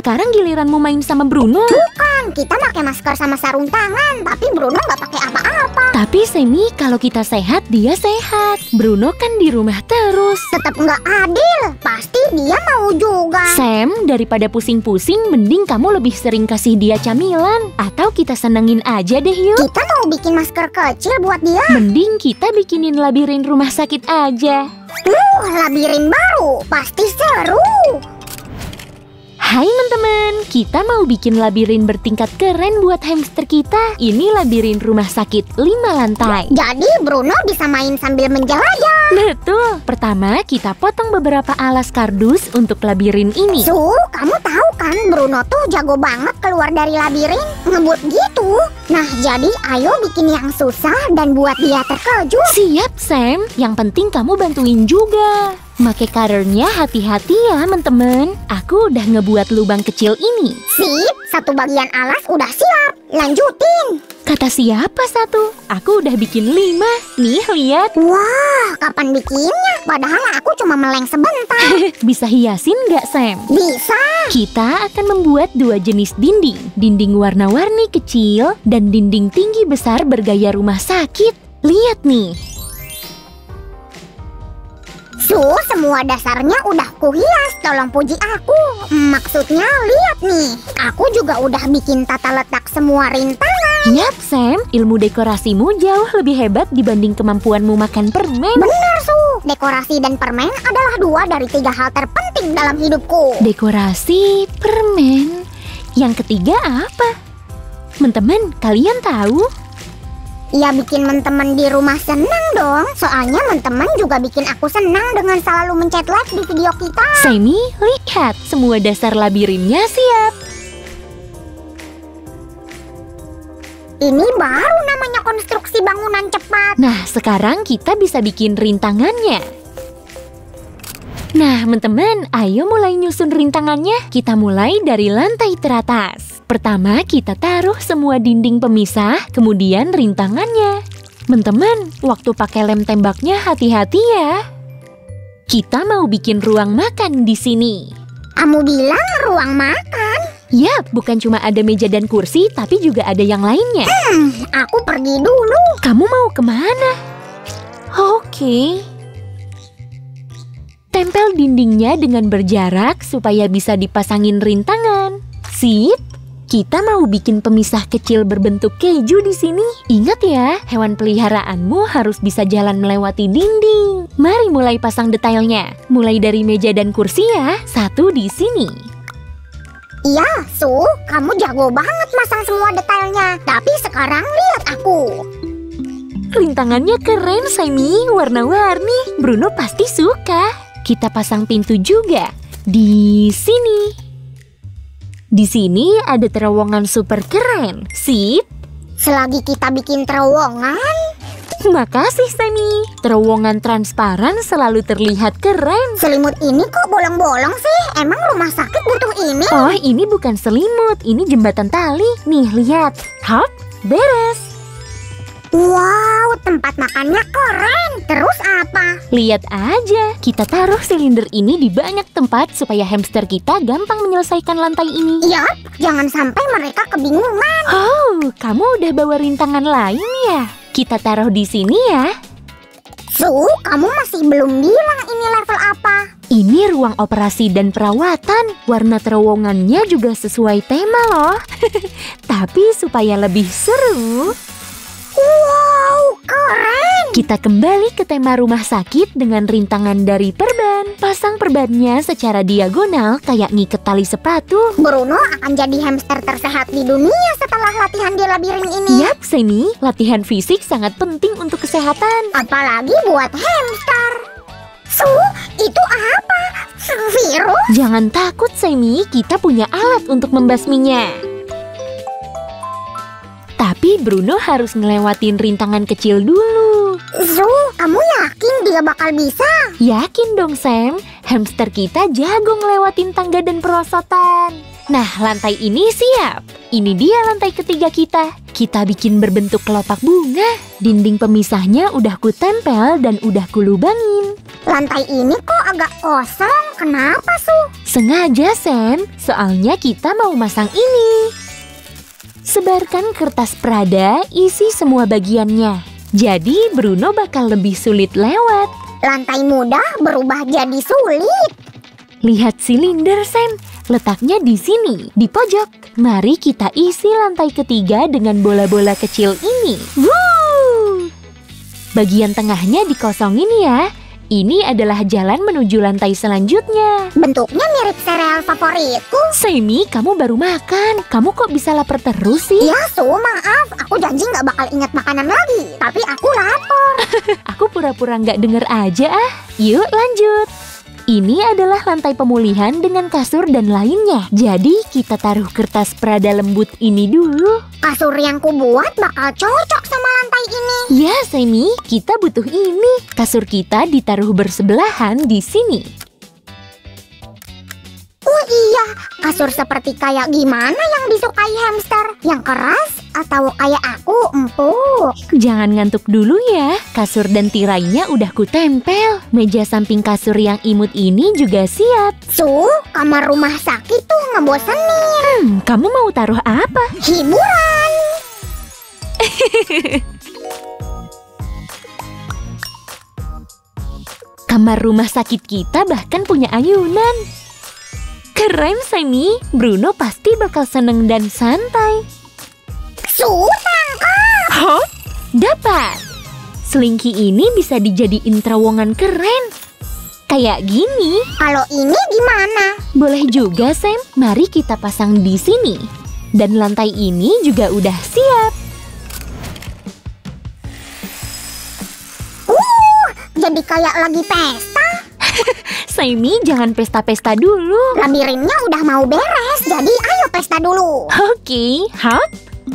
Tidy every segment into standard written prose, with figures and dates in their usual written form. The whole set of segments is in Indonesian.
sekarang giliranmu main sama Bruno. Bukan, kita pakai masker sama sarung tangan, tapi Bruno nggak pakai apa-apa. Tapi Semi, kalau kita sehat, dia sehat. Bruno kan di rumah terus. Tetap nggak adil, pasti dia mau juga. Sam, daripada pusing-pusing, mending kamu lebih sering kasih dia camilan. Atau kita senengin aja deh yuk. Kita mau bikin masker kecil buat dia. Mending kita bikinin labirin rumah sakit aja. Labirin baru, pasti seru. Hai teman-teman, kita mau bikin labirin bertingkat keren buat hamster kita. Ini labirin rumah sakit 5 lantai. Jadi Bruno bisa main sambil menjelajah. Betul. Pertama, kita potong beberapa alas kardus untuk labirin ini. Kamu tahu kan Bruno tuh jago banget keluar dari labirin, ngebut gitu. Nah, jadi ayo bikin yang susah dan buat dia terkejut. Siap, Sam. Yang penting kamu bantuin juga. Make karernya hati-hati ya, teman-teman. Aku udah ngebuat lubang kecil ini. Sip, satu bagian alas udah siap. Lanjutin. Kata siapa satu? Aku udah bikin 5. Nih, lihat. Wah, kapan bikinnya? Padahal aku cuma meleng sebentar. Bisa hiasin nggak, Sam? Bisa. Kita akan membuat 2 jenis dinding. Dinding warna-warni kecil dan dinding tinggi besar bergaya rumah sakit. Lihat nih. Semua dasarnya udah kuhias, tolong puji aku. Maksudnya lihat nih, aku juga udah bikin tata letak semua rintangan. Yap, Sam, ilmu dekorasimu jauh lebih hebat dibanding kemampuanmu makan permen. Bener, dekorasi dan permen adalah 2 dari 3 hal terpenting dalam hidupku. Dekorasi, permen, yang ketiga apa? Teman-teman, kalian tahu? Ya bikin teman-teman di rumah senang dong. Soalnya teman-teman juga bikin aku senang dengan selalu mencet like di video kita. Semi, lihat, semua dasar labirinnya siap. Ini baru namanya konstruksi bangunan cepat. Nah, sekarang kita bisa bikin rintangannya. Nah, teman-teman, ayo mulai nyusun rintangannya. Kita mulai dari lantai teratas. Pertama, kita taruh semua dinding pemisah, kemudian rintangannya. Teman-teman, waktu pakai lem tembaknya hati-hati ya. Kita mau bikin ruang makan di sini. Kamu bilang ruang makan? Yap, bukan cuma ada meja dan kursi, tapi juga ada yang lainnya. Aku pergi dulu. Kamu mau kemana? Oke. Tempel dindingnya dengan berjarak supaya bisa dipasangin rintangan. Sip. Kita mau bikin pemisah kecil berbentuk keju di sini. Ingat ya, hewan peliharaanmu harus bisa jalan melewati dinding. Mari mulai pasang detailnya. Mulai dari meja dan kursi ya. 1 di sini. Iya, kamu jago banget masang semua detailnya. Tapi sekarang lihat aku. Rintangannya keren, Semi, warna-warni. Bruno pasti suka. Kita pasang pintu juga di sini. Di sini ada terowongan super keren. Sip. Selagi kita bikin terowongan. Makasih, Semi. Terowongan transparan selalu terlihat keren. Selimut ini kok bolong-bolong sih? Emang rumah sakit butuh ini? Oh, ini bukan selimut. Ini jembatan tali. Nih, lihat. Hop, beres. Wow, tempat makannya keren. Terus apa? Lihat aja, kita taruh silinder ini di banyak tempat supaya hamster kita gampang menyelesaikan lantai ini. Yap, jangan sampai mereka kebingungan. Oh, kamu udah bawa rintangan lain ya? Kita taruh di sini ya. Kamu masih belum bilang ini level apa? Ini ruang operasi dan perawatan. Warna terowongannya juga sesuai tema loh. Tapi supaya lebih seru, wow, keren! kita kembali ke tema rumah sakit dengan rintangan dari perban. Pasang perbannya secara diagonal kayak ngiket tali sepatu. Bruno akan jadi hamster tersehat di dunia setelah latihan di labirin ini. Yap, Semi, latihan fisik sangat penting untuk kesehatan. Apalagi buat hamster. Itu apa? Virus? Jangan takut, Semi, kita punya alat untuk membasminya. Tapi Bruno harus ngelewatin rintangan kecil dulu. Kamu yakin dia bakal bisa? Yakin dong, Sam. Hamster kita jago ngelewatin tangga dan perosotan. Nah, lantai ini siap. Ini dia lantai ketiga kita. Kita bikin berbentuk kelopak bunga. Dinding pemisahnya udah kutempel dan udah kulubangin. Lantai ini kok agak kosong. Kenapa, Su? Sengaja, Sam. Soalnya kita mau masang ini. Sebarkan kertas Prada, isi semua bagiannya. Jadi Bruno bakal lebih sulit lewat. Lantai mudah berubah jadi sulit. Lihat silinder, Sam. Letaknya di sini, di pojok. Mari kita isi lantai ketiga dengan bola-bola kecil ini. Wuh! Bagian tengahnya dikosongin ya. Ini adalah jalan menuju lantai selanjutnya. Bentuknya mirip sereal favoritku. Sammy, kamu baru makan. Kamu kok bisa lapar terus sih? Ya, Su, maaf. Aku janji nggak bakal ingat makanan lagi. Tapi aku lapar. Aku pura-pura nggak denger aja ah. Yuk lanjut. Ini adalah lantai pemulihan dengan kasur dan lainnya. Jadi kita taruh kertas Prada lembut ini dulu. Kasur yang kubuat bakal cocok sama lantai ini. Ya, Sammy, kita butuh ini. Kasur kita ditaruh bersebelahan di sini. Oh iya, kasur seperti kayak gimana yang disukai hamster? Yang keras atau kayak aku empuk? Jangan ngantuk dulu ya. Kasur dan tirainya udah kutempel. Meja samping kasur yang imut ini juga siap. Su, kamar rumah sakit tuh ngebosenin. Kamu mau taruh apa? Hiburan. Kamar rumah sakit kita bahkan punya ayunan. Keren, Sammy. Bruno pasti bakal seneng dan santai. Su, tangkap. Hah? Dapat. Slinky ini bisa dijadiin terowongan keren. Kayak gini. Kalau ini gimana? Boleh juga, Sam. Mari kita pasang di sini. Dan lantai ini juga udah siap. Jadi kayak lagi pesta. Sammy, jangan pesta-pesta dulu. Labirinnya udah mau beres, jadi ayo pesta dulu. Oke, hop.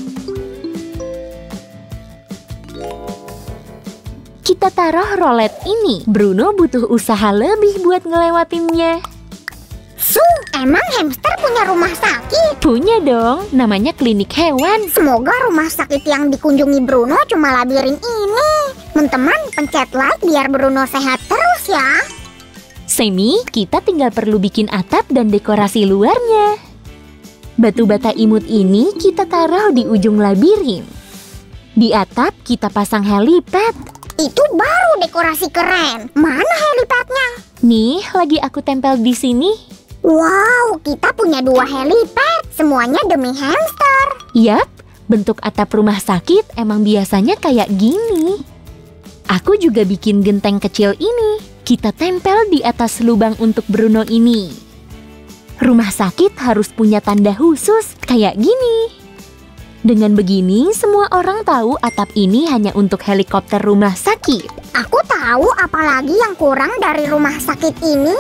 Kita taruh rolet ini. Bruno butuh usaha lebih buat ngelewatinnya. Su, emang hamster punya rumah sakit? Punya dong, namanya klinik hewan. Semoga rumah sakit yang dikunjungi Bruno cuma labirin ini. Teman-teman, pencet like biar Bruno sehat terus ya. Sammy, kita tinggal perlu bikin atap dan dekorasi luarnya. Batu bata imut ini kita taruh di ujung labirin. Di atap kita pasang helipad. Itu baru dekorasi keren. Mana helipadnya? Nih, lagi aku tempel di sini. Wow, kita punya 2 helipad. Semuanya demi hamster. Yap, bentuk atap rumah sakit emang biasanya kayak gini. Aku juga bikin genteng kecil ini. Kita tempel di atas lubang untuk Bruno ini. Rumah sakit harus punya tanda khusus kayak gini. Dengan begini, semua orang tahu atap ini hanya untuk helikopter rumah sakit. Aku tahu apalagi yang kurang dari rumah sakit ini.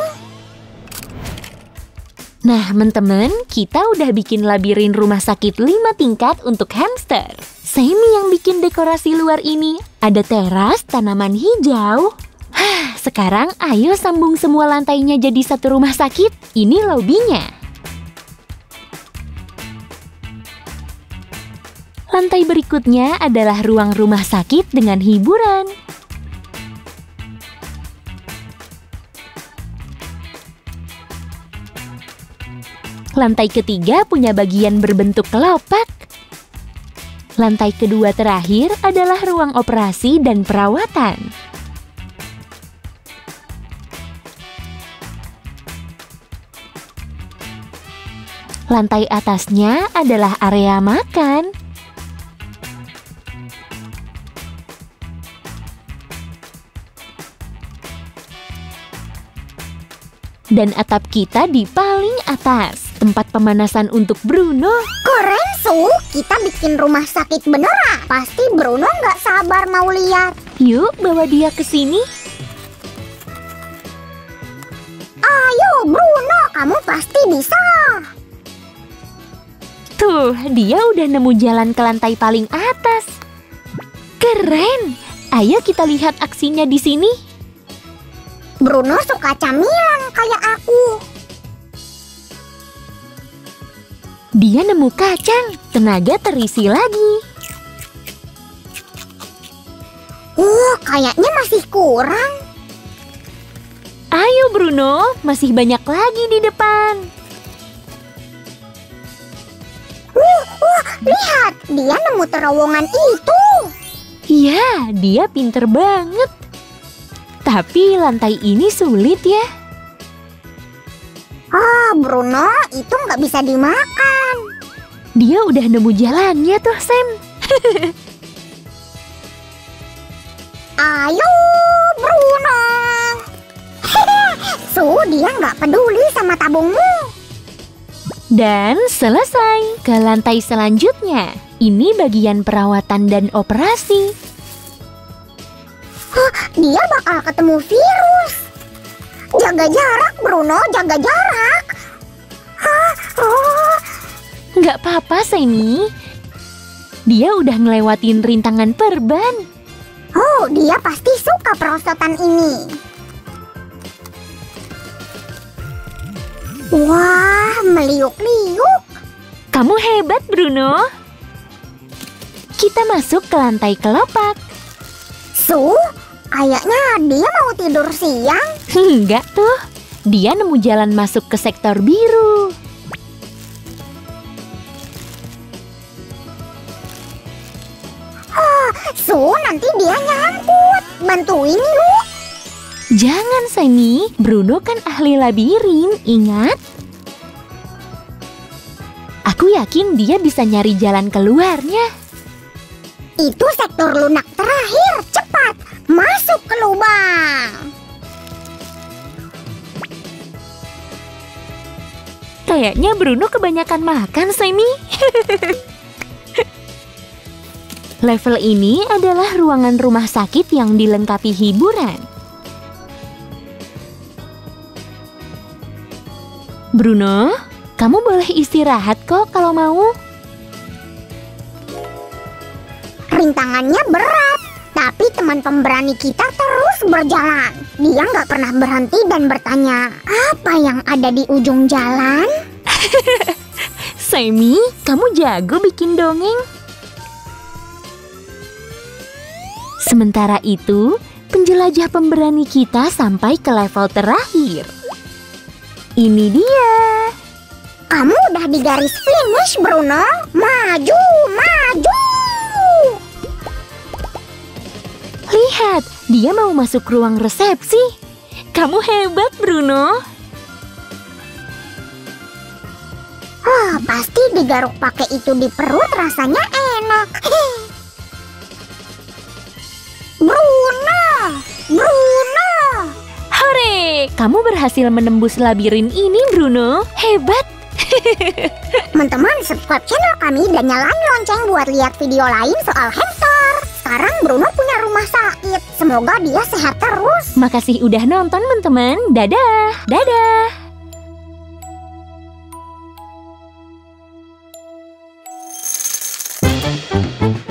Nah, teman-teman, kita udah bikin labirin rumah sakit 5 tingkat untuk hamster. Sammy yang bikin dekorasi luar ini. Ada teras, tanaman hijau. Sekarang ayo sambung semua lantainya jadi satu rumah sakit. Ini lobinya. Lantai berikutnya adalah ruang rumah sakit dengan hiburan. Lantai ketiga punya bagian berbentuk kelopak. Lantai kedua terakhir adalah ruang operasi dan perawatan. Lantai atasnya adalah area makan. Dan atap kita di paling atas, tempat pemanasan untuk Bruno. Keren, Su. Kita bikin rumah sakit beneran. Pasti Bruno nggak sabar mau lihat. Yuk, bawa dia ke sini. Ayo, Bruno. Kamu pasti bisa. Tuh, dia udah nemu jalan ke lantai paling atas. Keren. Ayo kita lihat aksinya di sini. Bruno suka camilan kayak aku. Dia nemu kacang. Tenaga terisi lagi. Kayaknya masih kurang. Ayo Bruno, masih banyak lagi di depan. Wah, lihat, dia nemu terowongan itu. Iya, dia pinter banget. Tapi lantai ini sulit ya. Bruno, itu nggak bisa dimakan. Dia udah nemu jalannya tuh, Sam. Ayo, Bruno. Dia nggak peduli sama tabungmu. Dan selesai. Ke lantai selanjutnya. Ini bagian perawatan dan operasi. Dia bakal ketemu virus. Jaga jarak, Bruno, jaga jarak. Nggak apa-apa, Sammy. Dia udah ngelewatin rintangan perban. Dia pasti suka perosotan ini. Wah, meliuk-liuk. Kamu hebat, Bruno. Kita masuk ke lantai kelopak. Kayaknya dia mau tidur siang. Enggak tuh. Dia nemu jalan masuk ke sektor biru. Nanti dia nyangkut. Bantuin yuk. Jangan, Sammy. Bruno kan ahli labirin, ingat? Aku yakin dia bisa nyari jalan keluarnya. Itu sektor lunak terakhir. Cepat, masuk ke lubang. Kayaknya Bruno kebanyakan makan, Sammy. Level ini adalah ruangan rumah sakit yang dilengkapi hiburan. Bruno, kamu boleh istirahat kok kalau mau. Rintangannya berat, tapi teman pemberani kita terus berjalan. Dia nggak pernah berhenti dan bertanya, apa yang ada di ujung jalan? Sammy, kamu jago bikin dongeng. Sementara itu, penjelajah pemberani kita sampai ke level terakhir. Ini dia. Kamu udah di garis finish, Bruno. Maju, maju. Lihat, dia mau masuk ruang resepsi. Kamu hebat, Bruno. Pasti digaruk pakai itu di perut rasanya enak. Bruno. Hore, kamu berhasil menembus labirin ini, Bruno. Hebat. Teman-teman, subscribe channel kami dan nyalain lonceng buat lihat video lain soal hamster. Sekarang Bruno punya rumah sakit. Semoga dia sehat terus. Makasih udah nonton, teman-teman. Dadah. Dadah.